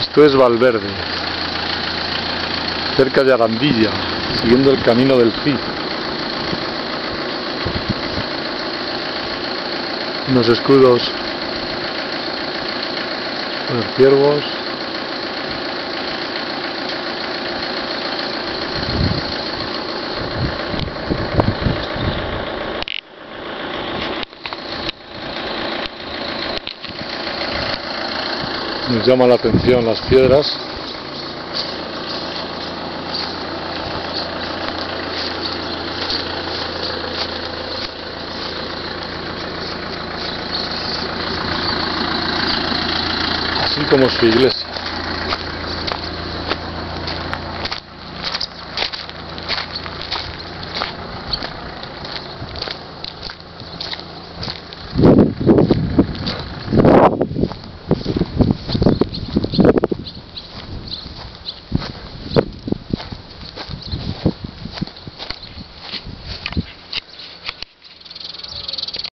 Esto es Valverde, cerca de Arandilla, siguiendo el camino del Cid. Unos escudos con los ciervos. Nos llama la atención las piedras. Así como su iglesia.